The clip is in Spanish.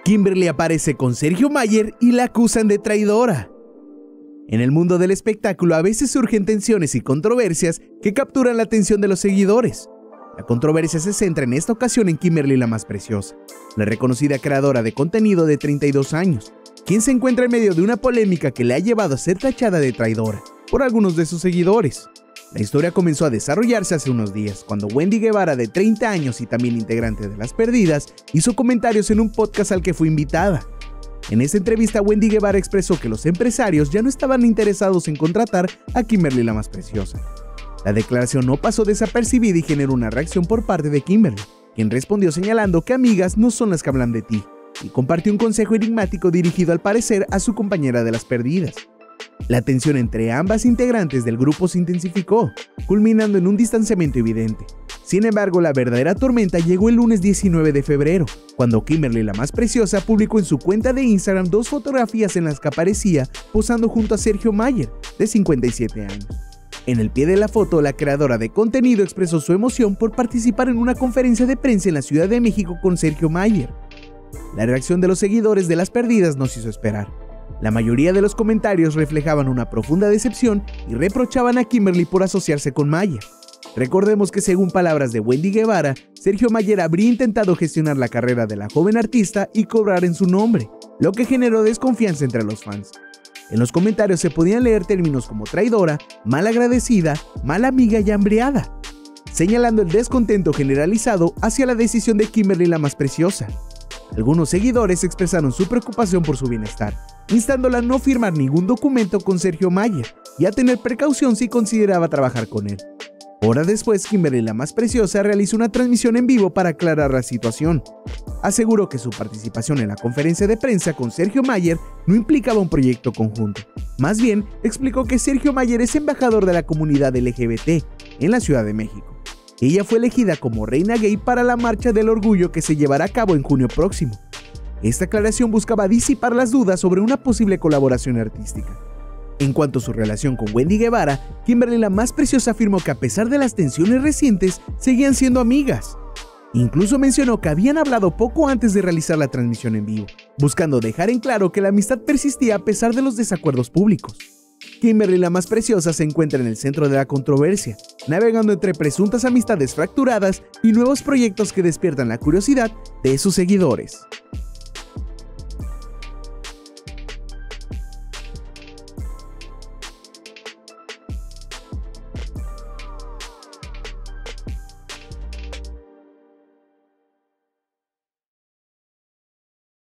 Kimberly aparece con Sergio Mayer y la acusan de traidora. En el mundo del espectáculo a veces surgen tensiones y controversias que capturan la atención de los seguidores. La controversia se centra en esta ocasión en Kimberly la Más Preciosa, la reconocida creadora de contenido de 32 años, quien se encuentra en medio de una polémica que le ha llevado a ser tachada de traidora por algunos de sus seguidores. La historia comenzó a desarrollarse hace unos días, cuando Wendy Guevara, de 30 años y también integrante de Las Perdidas, hizo comentarios en un podcast al que fue invitada. En esta entrevista, Wendy Guevara expresó que los empresarios ya no estaban interesados en contratar a Kimberly la Más Preciosa. La declaración no pasó desapercibida y generó una reacción por parte de Kimberly, quien respondió señalando que amigas no son las que hablan de ti, y compartió un consejo enigmático dirigido al parecer a su compañera de Las Perdidas. La tensión entre ambas integrantes del grupo se intensificó, culminando en un distanciamiento evidente. Sin embargo, la verdadera tormenta llegó el lunes 19 de febrero, cuando Kimberly la Más Preciosa publicó en su cuenta de Instagram 2 fotografías en las que aparecía posando junto a Sergio Mayer, de 57 años. En el pie de la foto, la creadora de contenido expresó su emoción por participar en una conferencia de prensa en la Ciudad de México con Sergio Mayer. La reacción de los seguidores de Las Perdidas no se hizo esperar. La mayoría de los comentarios reflejaban una profunda decepción y reprochaban a Kimberly por asociarse con Mayer. Recordemos que, según palabras de Wendy Guevara, Sergio Mayer habría intentado gestionar la carrera de la joven artista y cobrar en su nombre, lo que generó desconfianza entre los fans. En los comentarios se podían leer términos como traidora, malagradecida, mala amiga y hambreada, señalando el descontento generalizado hacia la decisión de Kimberly la Más Preciosa. Algunos seguidores expresaron su preocupación por su bienestar, instándola a no firmar ningún documento con Sergio Mayer y a tener precaución si consideraba trabajar con él. Horas después, Kimberly la Más Preciosa realizó una transmisión en vivo para aclarar la situación. Aseguró que su participación en la conferencia de prensa con Sergio Mayer no implicaba un proyecto conjunto. Más bien, explicó que Sergio Mayer es embajador de la comunidad LGBT en la Ciudad de México. Ella fue elegida como reina gay para la Marcha del Orgullo que se llevará a cabo en junio próximo. Esta aclaración buscaba disipar las dudas sobre una posible colaboración artística. En cuanto a su relación con Wendy Guevara, Kimberly la Más Preciosa afirmó que a pesar de las tensiones recientes, seguían siendo amigas. Incluso mencionó que habían hablado poco antes de realizar la transmisión en vivo, buscando dejar en claro que la amistad persistía a pesar de los desacuerdos públicos. Kimberly la Más Preciosa se encuentra en el centro de la controversia, navegando entre presuntas amistades fracturadas y nuevos proyectos que despiertan la curiosidad de sus seguidores.